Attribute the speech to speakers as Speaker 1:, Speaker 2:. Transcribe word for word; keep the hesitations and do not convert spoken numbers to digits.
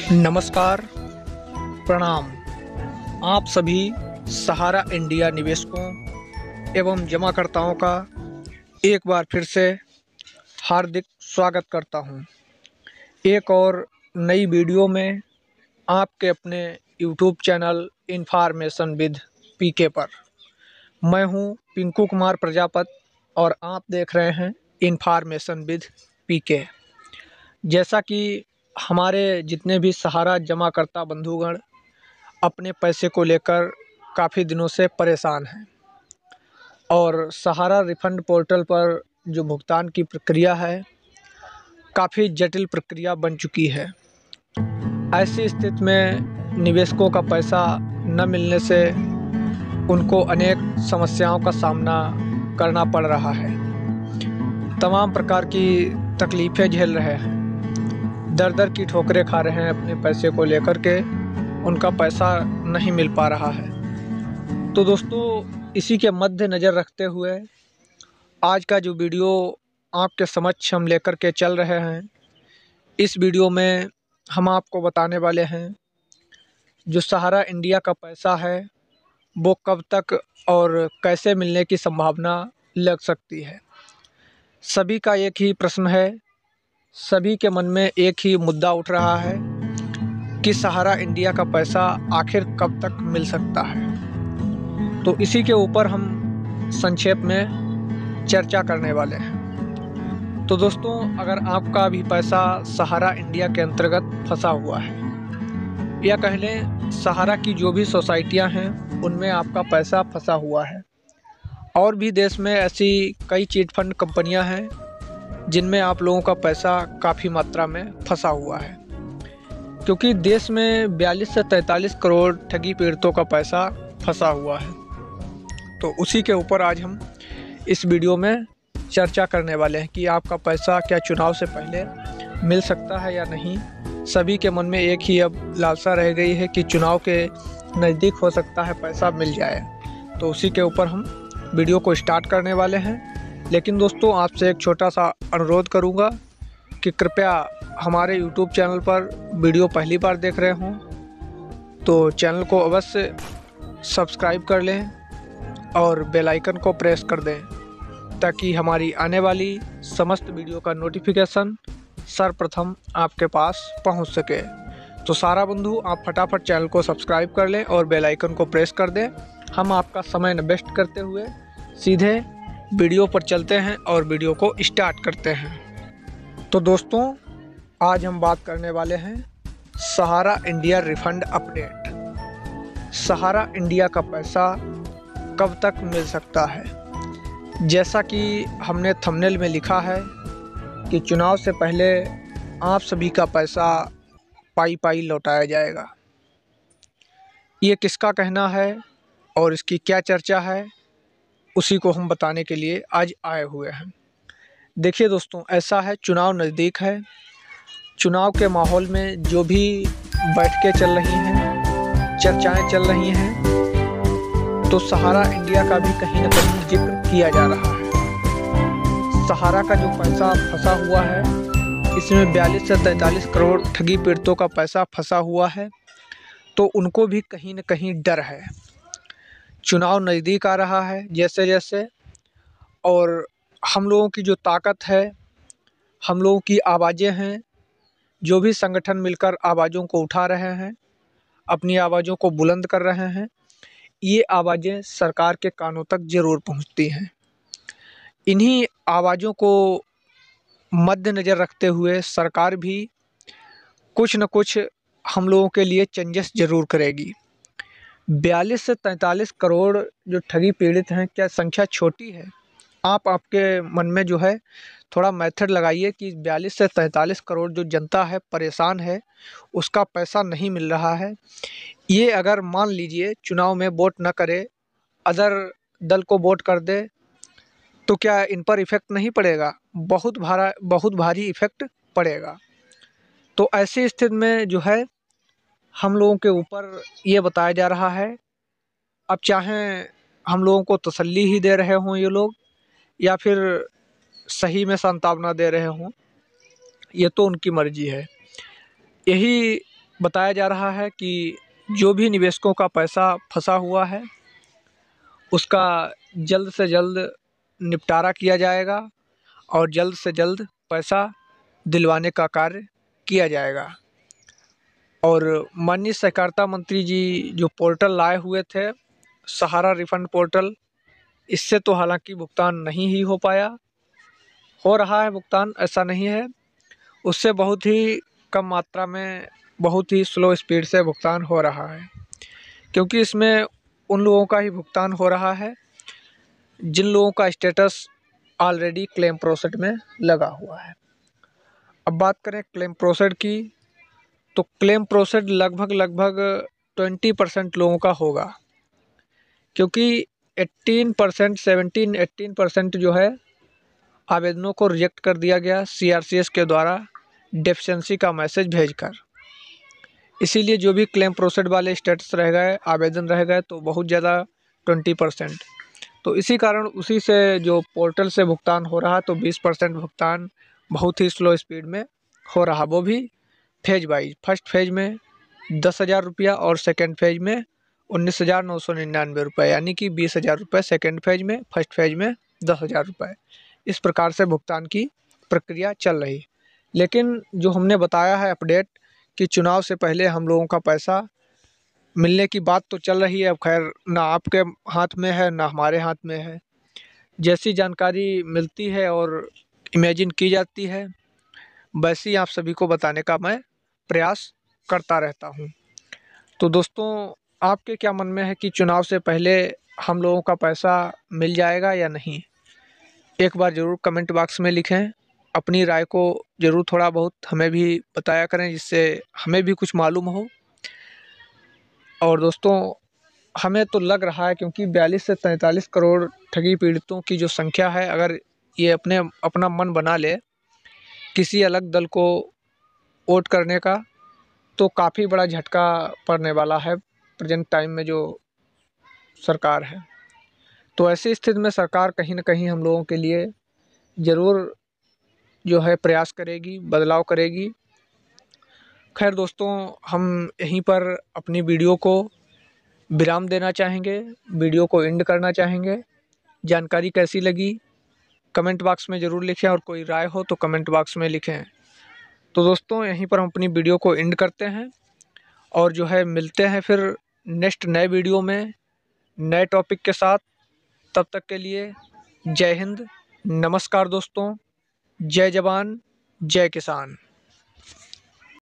Speaker 1: नमस्कार, प्रणाम। आप सभी सहारा इंडिया निवेशकों एवं जमाकर्ताओं का एक बार फिर से हार्दिक स्वागत करता हूं। एक और नई वीडियो में आपके अपने YouTube channel information with PK पर। मैं हूं पिंकू कुमार प्रजापत और आप देख रहे हैं इन्फॉर्मेशन विद पीके। जैसा कि हमारे जितने भी सहारा जमाकर्ता बंधुगण अपने पैसे को लेकर काफ़ी दिनों से परेशान हैं और सहारा रिफंड पोर्टल पर जो भुगतान की प्रक्रिया है काफ़ी जटिल प्रक्रिया बन चुकी है। ऐसी स्थिति में निवेशकों का पैसा न मिलने से उनको अनेक समस्याओं का सामना करना पड़ रहा है। तमाम प्रकार की तकलीफ़ें झेल रहे हैं, दर दर की ठोकरें खा रहे हैं अपने पैसे को लेकर के, उनका पैसा नहीं मिल पा रहा है। तो दोस्तों, इसी के मद्देनज़र रखते हुए आज का जो वीडियो आपके समक्ष हम लेकर के चल रहे हैं, इस वीडियो में हम आपको बताने वाले हैं जो सहारा इंडिया का पैसा है वो कब तक और कैसे मिलने की संभावना लग सकती है। सभी का एक ही प्रश्न है, सभी के मन में एक ही मुद्दा उठ रहा है कि सहारा इंडिया का पैसा आखिर कब तक मिल सकता है। तो इसी के ऊपर हम संक्षेप में चर्चा करने वाले हैं। तो दोस्तों, अगर आपका भी पैसा सहारा इंडिया के अंतर्गत फंसा हुआ है या कह लें सहारा की जो भी सोसाइटियां हैं उनमें आपका पैसा फंसा हुआ है, और भी देश में ऐसी कई चिट फंड कंपनियां हैं जिनमें आप लोगों का पैसा काफ़ी मात्रा में फंसा हुआ है, क्योंकि देश में बयालीस से तैंतालीस करोड़ ठगी पीड़ितों का पैसा फंसा हुआ है। तो उसी के ऊपर आज हम इस वीडियो में चर्चा करने वाले हैं कि आपका पैसा क्या चुनाव से पहले मिल सकता है या नहीं। सभी के मन में एक ही अब लालसा रह गई है कि चुनाव के नज़दीक हो सकता है पैसा मिल जाए। तो उसी के ऊपर हम वीडियो को स्टार्ट करने वाले हैं। लेकिन दोस्तों, आपसे एक छोटा सा अनुरोध करूंगा कि कृपया हमारे यूट्यूब चैनल पर वीडियो पहली बार देख रहे हों तो चैनल को अवश्य सब्सक्राइब कर लें और बेल आइकन को प्रेस कर दें, ताकि हमारी आने वाली समस्त वीडियो का नोटिफिकेशन सर्वप्रथम आपके पास पहुंच सके। तो सारा बंधु, आप फटाफट चैनल को सब्सक्राइब कर लें और बेल आइकन को प्रेस कर दें। हम आपका समय न वेस्ट करते हुए सीधे वीडियो पर चलते हैं और वीडियो को स्टार्ट करते हैं। तो दोस्तों, आज हम बात करने वाले हैं Sahara India refund update. Sahara India का पैसा कब तक मिल सकता है। जैसा कि हमने थंबनेल में लिखा है कि चुनाव से पहले आप सभी का पैसा पाई पाई लौटाया जाएगा। ये किसका कहना है और इसकी क्या चर्चा है, उसी को हम बताने के लिए आज आए हुए हैं। देखिए दोस्तों, ऐसा है, चुनाव नज़दीक है। चुनाव के माहौल में जो भी बैठकें चल रही हैं, चर्चाएं चल रही हैं, तो सहारा इंडिया का भी कहीं न कहीं जिक्र किया जा रहा है। सहारा का जो पैसा फंसा हुआ है, इसमें बयालीस से तैंतालीस करोड़ ठगी पीड़ितों का पैसा फंसा हुआ है, तो उनको भी कहीं न कहीं डर है। चुनाव नज़दीक आ रहा है जैसे जैसे, और हम लोगों की जो ताकत है, हम लोगों की आवाज़ें हैं, जो भी संगठन मिलकर आवाज़ों को उठा रहे हैं, अपनी आवाज़ों को बुलंद कर रहे हैं, ये आवाज़ें सरकार के कानों तक ज़रूर पहुंचती हैं। इन्हीं आवाज़ों को मद्देनज़र रखते हुए सरकार भी कुछ न कुछ हम लोगों के लिए चेंजेस ज़रूर करेगी। बयालीस से तैंतालीस करोड़ जो ठगी पीड़ित हैं, क्या संख्या छोटी है? आप आपके मन में जो है थोड़ा मेथड लगाइए कि बयालीस से तैंतालीस करोड़ जो जनता है, परेशान है, उसका पैसा नहीं मिल रहा है। ये अगर मान लीजिए चुनाव में वोट न करे, अदर दल को वोट कर दे, तो क्या इन पर इफ़ेक्ट नहीं पड़ेगा? बहुत भारा बहुत भारी इफ़ेक्ट पड़ेगा। तो ऐसी स्थिति में जो है हम लोगों के ऊपर ये बताया जा रहा है, अब चाहें हम लोगों को तसल्ली ही दे रहे हों ये लोग, या फिर सही में सांत्वना दे रहे हों, ये तो उनकी मर्जी है। यही बताया जा रहा है कि जो भी निवेशकों का पैसा फंसा हुआ है उसका जल्द से जल्द निपटारा किया जाएगा और जल्द से जल्द पैसा दिलवाने का कार्य किया जाएगा। और माननीय सहकारिता मंत्री जी जो पोर्टल लाए हुए थे, सहारा रिफंड पोर्टल, इससे तो हालांकि भुगतान नहीं ही हो पाया। हो रहा है भुगतान, ऐसा नहीं है, उससे बहुत ही कम मात्रा में, बहुत ही स्लो स्पीड से भुगतान हो रहा है, क्योंकि इसमें उन लोगों का ही भुगतान हो रहा है जिन लोगों का स्टेटस ऑलरेडी क्लेम प्रोसेस में लगा हुआ है। अब बात करें क्लेम प्रोसेस की, तो क्लेम प्रोसेस लगभग लगभग ट्वेंटी परसेंट लोगों का होगा, क्योंकि eighteen percent seventeen eighteen percent जो है आवेदनों को रिजेक्ट कर दिया गया सी आर सी एस के द्वारा डेफिशिएंसी का मैसेज भेजकर। इसीलिए जो भी क्लेम प्रोसेस वाले स्टेटस रह गए, आवेदन रह गए, तो बहुत ज़्यादा ट्वेंटी परसेंट। तो इसी कारण उसी से जो पोर्टल से भुगतान हो रहा, तो बीस परसेंट भुगतान बहुत ही स्लो स्पीड में हो रहा, वो भी फेज वाइज। फर्स्ट फेज में दस हज़ार रुपया और सेकेंड फेज में उन्नीस हज़ार नौ सौ निन्यानवे रुपये, यानी कि बीस हज़ार रुपये सेकेंड फेज में, फर्स्ट फेज में दस हज़ार रुपये। इस प्रकार से भुगतान की प्रक्रिया चल रही। लेकिन जो हमने बताया है अपडेट कि चुनाव से पहले हम लोगों का पैसा मिलने की बात तो चल रही है, अब खैर ना आपके हाथ में है ना हमारे हाथ में है। जैसी जानकारी मिलती है और इमेजिन की जाती है, वैसी आप सभी को बताने का मैं प्रयास करता रहता हूँ। तो दोस्तों, आपके क्या मन में है कि चुनाव से पहले हम लोगों का पैसा मिल जाएगा या नहीं? एक बार ज़रूर कमेंट बॉक्स में लिखें। अपनी राय को ज़रूर थोड़ा बहुत हमें भी बताया करें, जिससे हमें भी कुछ मालूम हो। और दोस्तों, हमें तो लग रहा है, क्योंकि बयालीस से तैंतालीस करोड़ ठगी पीड़ितों की जो संख्या है, अगर ये अपने अपना मन बना ले किसी अलग दल को वोट करने का, तो काफ़ी बड़ा झटका पड़ने वाला है प्रेजेंट टाइम में जो सरकार है। तो ऐसी स्थिति में सरकार कहीं ना कहीं हम लोगों के लिए ज़रूर जो है प्रयास करेगी, बदलाव करेगी। खैर दोस्तों, हम यहीं पर अपनी वीडियो को विराम देना चाहेंगे, वीडियो को एंड करना चाहेंगे। जानकारी कैसी लगी कमेंट बॉक्स में ज़रूर लिखें, और कोई राय हो तो कमेंट बॉक्स में लिखें। तो दोस्तों, यहीं पर हम अपनी वीडियो को एंड करते हैं और जो है मिलते हैं फिर नेक्स्ट नए वीडियो में नए टॉपिक के साथ। तब तक के लिए जय हिंद, नमस्कार दोस्तों, जय जवान, जय किसान।